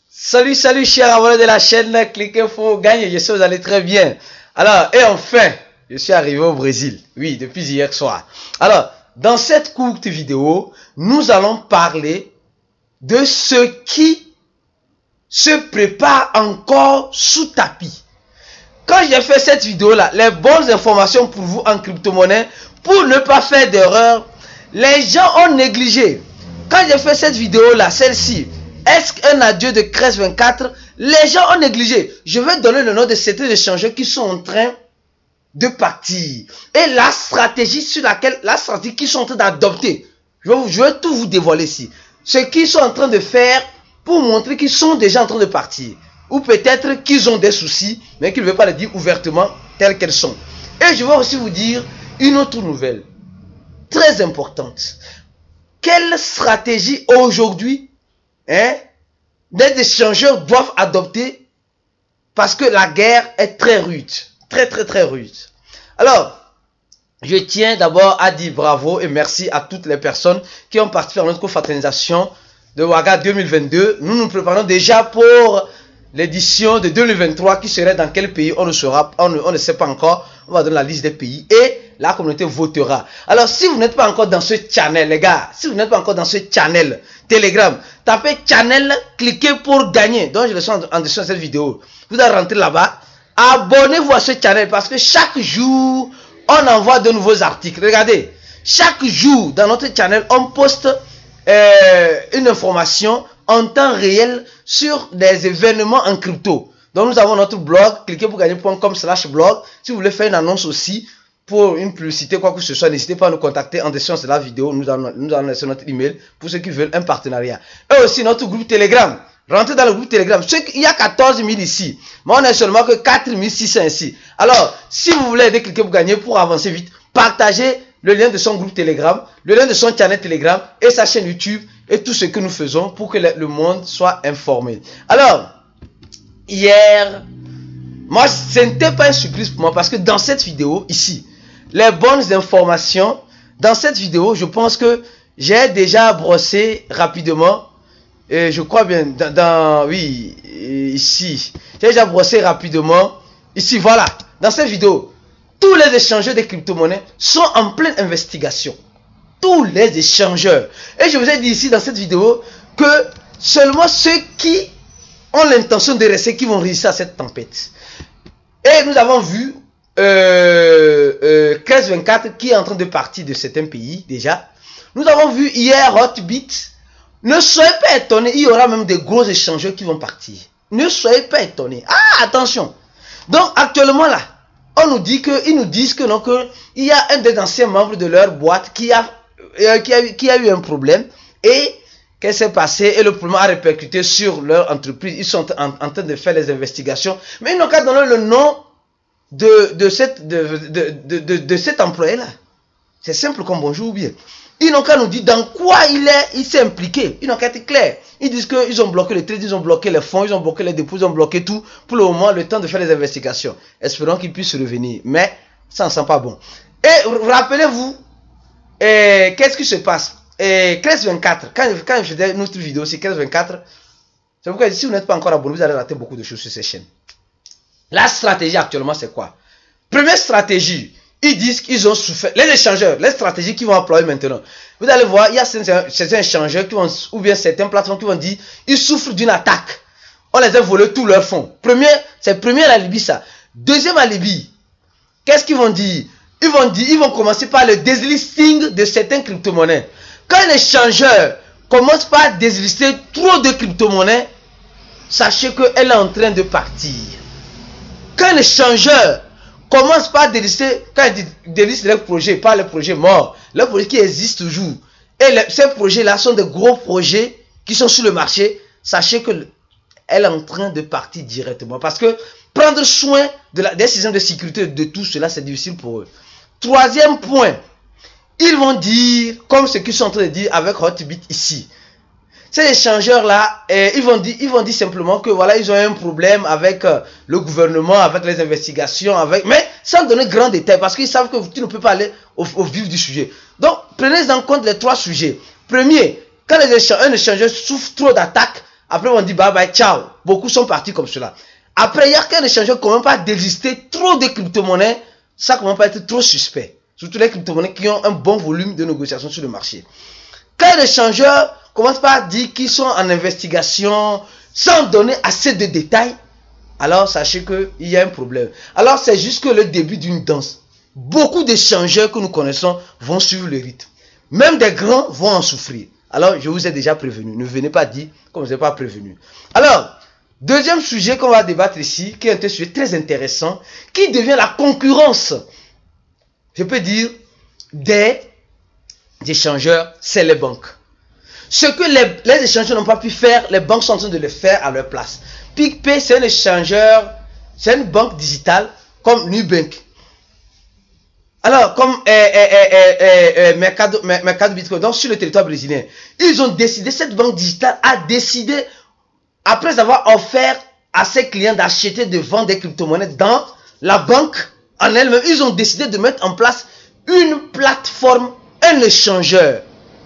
Salut, salut, chers abonnés de la chaîne, cliquez pour gagner, je sais que vous allez très bien. Alors, et enfin, je suis arrivé au Brésil, oui, depuis hier soir. Alors, dans cette courte vidéo, nous allons parler de ce qui se prépare encore sous tapis. Quand j'ai fait cette vidéo-là, les bonnes informations pour vous en crypto-monnaie, pour ne pas faire d'erreur, les gens ont négligé. Quand j'ai fait cette vidéo-là, celle-ci, est-ce qu'un adieu de Crest24, les gens ont négligé. Je vais donner le nom de certains échangeurs qui sont en train de partir. Et la stratégie sur laquelle, la stratégie qu'ils sont en train d'adopter. Je vais tout vous dévoiler ici. Ce qu'ils sont en train de faire pour montrer qu'ils sont déjà en train de partir. Ou peut-être qu'ils ont des soucis, mais qu'ils ne veulent pas le dire ouvertement telles qu'elles sont. Et je vais aussi vous dire une autre nouvelle, très importante. Quelle stratégie aujourd'hui les échangeurs doivent adopter parce que la guerre est très rude, très rude. Alors, je tiens d'abord à dire bravo et merci à toutes les personnes qui ont participé à notre confraternisation de Ouaga 2022. Nous nous préparons déjà pour l'édition de 2023 qui serait dans quel pays on ne sait pas encore. On va donner la liste des pays et la communauté votera. Alors si vous n'êtes pas encore dans ce channel, les gars, si vous n'êtes pas encore dans ce channel Telegram, tapez channel, cliquez pour gagner. Donc je le suis en dessous de cette vidéo. Vous allez rentrer là-bas, abonnez-vous à ce channel parce que chaque jour on envoie de nouveaux articles. Regardez, chaque jour dans notre channel on poste une information en temps réel sur des événements en crypto. Donc nous avons notre blog, cliquez pour gagner.com/blog. Si vous voulez faire une annonce aussi pour une publicité, quoi que ce soit, n'hésitez pas à nous contacter en description de la vidéo. Nous allons laisser notre email pour ceux qui veulent un partenariat. Et aussi notre groupe Telegram. Rentrez dans le groupe Telegram. Il y a 14 000 ici. Mais on n'est seulement que 4 600 ici. Alors, si vous voulez aider cliquez pour gagner pour avancer vite, partagez le lien de son groupe Telegram, le lien de son channel Telegram et sa chaîne YouTube et tout ce que nous faisons pour que le monde soit informé. Alors, hier, moi, ce n'était pas une surprise pour moi parce que dans cette vidéo, ici, les bonnes informations, dans cette vidéo, je pense que j'ai déjà brossé rapidement, et je crois bien, oui, ici, j'ai déjà brossé rapidement, ici, voilà, dans cette vidéo, tous les échangeurs de crypto-monnaies sont en pleine investigation. Tous les échangeurs. Et je vous ai dit ici dans cette vidéo que seulement ceux qui ont l'intention de rester qui vont réussir à cette tempête. Et nous avons vu Crest24 qui est en train de partir de certains pays déjà. Nous avons vu hier Hotbit. Ne soyez pas étonnés, il y aura même des gros échangeurs qui vont partir. Ne soyez pas étonnés. Ah, attention. Donc actuellement là, on nous dit que, ils nous disent que non, que il y a un des anciens membres de leur boîte qui a eu un problème et qu'est-ce qui s'est passé et le problème a répercuté sur leur entreprise. Ils sont en train de faire les investigations, mais ils n'ont qu'à donner le nom de cet employé-là. C'est simple comme bonjour ou bien. Ils n'ont qu'à nous dire dans quoi il s'est impliqué. Ils n'ont qu'à être clairs. Ils disent qu'ils ont bloqué le trade, ils ont bloqué les fonds, ils ont bloqué les dépôts, ils ont bloqué tout. Pour le moment, le temps de faire les investigations. Espérons qu'ils puissent revenir. Mais ça ne sent pas bon. Et rappelez-vous, qu'est-ce qui se passe? Crest24, quand je faisais une autre vidéo sur Crest24, c'est pourquoi si vous n'êtes pas encore abonné, vous allez rater beaucoup de choses sur ces chaînes. La stratégie actuellement, c'est quoi? Première stratégie, ils disent qu'ils ont souffert. Les échangeurs, les stratégies qu'ils vont employer maintenant. Vous allez voir, il y a certains échangeurs qui vont, ou bien certaines plateformes qui vont dire, ils souffrent d'une attaque. On les a volé tous leurs fonds. C'est premier alibi ça. Deuxième alibi, qu'est-ce qu'ils vont dire? Ils vont commencer par le déslisting de certaines crypto-monnaies. Quand un échangeur commence par déslister trop de crypto-monnaies, sachez qu'elle est en train de partir. Quand un échangeur commence par délister, quand il déliste les projets, pas les projets morts, les projets qui existent toujours, et ces projets-là sont de gros projets qui sont sur le marché, sachez qu'elle est en train de partir directement. Parce que prendre soin des systèmes de sécurité de tout cela, c'est difficile pour eux. Troisième point, ils vont dire, comme ce qu'ils sont en train de dire avec Hotbit ici. Ces échangeurs-là, ils vont dire simplement que voilà, ils ont un problème avec le gouvernement, avec les investigations, mais sans donner grand détail, parce qu'ils savent que tu ne peux pas aller au vif du sujet. Donc, prenez en compte les trois sujets. Premier, quand un échangeur souffre trop d'attaques, Après, on dit bye bye, ciao. Beaucoup sont partis comme cela. Après, il y a qu'un échangeur ne commence pas à désister trop de crypto-monnaies. Ça commence pas à être trop suspect. Surtout les crypto-monnaies qui ont un bon volume de négociation sur le marché. Quand les échangeurs ne commencent pas à dire qu'ils sont en investigation sans donner assez de détails, alors sachez qu'il y a un problème. Alors c'est juste que le début d'une danse. Beaucoup d'échangeurs que nous connaissons vont suivre le rythme. Même des grands vont en souffrir. Alors je vous ai déjà prévenu. Ne venez pas dire que vous n'êtes pas prévenu. Alors, deuxième sujet qu'on va débattre ici, qui est un sujet très intéressant, qui devient la concurrence, je peux dire, des échangeurs, c'est les banques. Ce que les échangeurs n'ont pas pu faire, les banques sont en train de le faire à leur place. PicPay, c'est un échangeur, c'est une banque digitale comme Nubank. Alors, comme Mercado Bitcoin, donc sur le territoire brésilien, ils ont décidé, cette banque digitale a décidé, après avoir offert à ses clients d'acheter, de vendre des crypto-monnaies dans la banque en elle-même, ils ont décidé de mettre en place une plateforme, un échangeur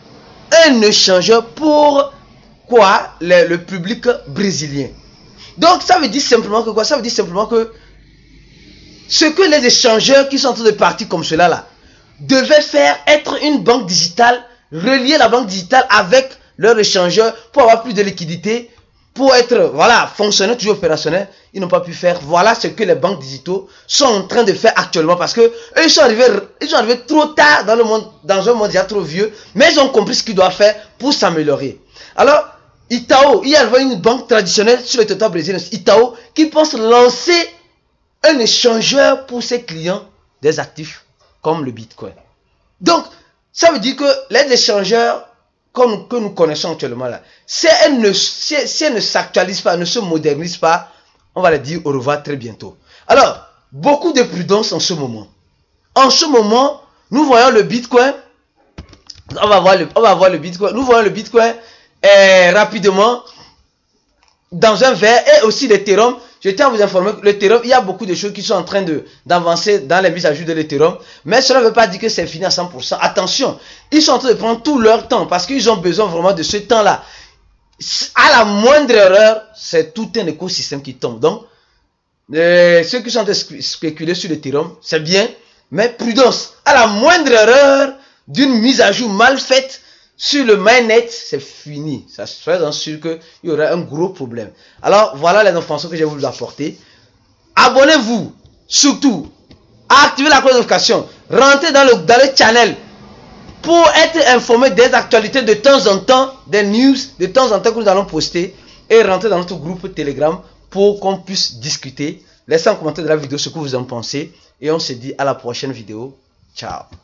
pour quoi? Le public brésilien. Donc, ça veut dire simplement que quoi? Ça veut dire simplement que ce que les échangeurs qui sont en train de partir comme cela là devaient faire, être une banque digitale, relier la banque digitale avec leur échangeur pour avoir plus de liquidité, pour être, voilà, fonctionnel, toujours opérationnel. Ils n'ont pas pu faire. Voilà ce que les banques digitaux sont en train de faire actuellement, parce que eux, ils sont arrivés trop tard dans le monde, dans un monde déjà trop vieux, mais ils ont compris ce qu'ils doivent faire pour s'améliorer. Alors, Itaú, il y a une banque traditionnelle sur le territoire brésilien, Itaú, qui pense lancer un échangeur pour ses clients des actifs comme le Bitcoin. Donc, ça veut dire que les échangeurs que nous connaissons actuellement là, si elles ne s'actualisent pas, ne se modernisent pas, on va les dire au revoir très bientôt. Alors, beaucoup de prudence en ce moment. En ce moment, nous voyons le Bitcoin. On va voir le Bitcoin. Nous voyons le Bitcoin rapidement dans un verre, et aussi l'Ethereum. Je tiens à vous informer que l'Ethereum, il y a beaucoup de choses qui sont en train d'avancer dans les mises à jour de l'Ethereum. Mais cela ne veut pas dire que c'est fini à 100%. Attention, ils sont en train de prendre tout leur temps parce qu'ils ont besoin vraiment de ce temps-là. À la moindre erreur, c'est tout un écosystème qui tombe. Donc, ceux qui sont en train de spéculer sur l'Ethereum, c'est bien, mais prudence. À la moindre erreur d'une mise à jour mal faite sur le mainnet, c'est fini. Ça serait sûr qu'il y aura un gros problème. Alors, voilà les informations que j'ai voulu vous apporter. Abonnez-vous, surtout. Activez la cloche de notification. Rentrez dans le channel pour être informé des actualités de temps en temps, des news de temps en temps que nous allons poster. Et rentrez dans notre groupe Telegram pour qu'on puisse discuter. Laissez en commentaire de la vidéo ce que vous en pensez. Et on se dit à la prochaine vidéo. Ciao.